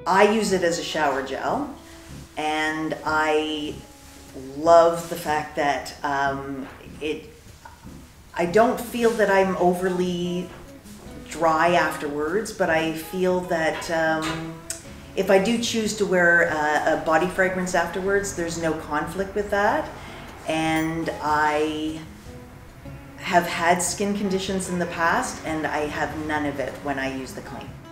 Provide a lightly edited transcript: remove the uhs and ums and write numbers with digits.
I use it as a shower gel, and I love the fact that I don't feel that I'm overly dry afterwards, but I feel that if I do choose to wear a body fragrance afterwards, there's no conflict with that. And I have had skin conditions in the past, and I have none of it when I use the clean.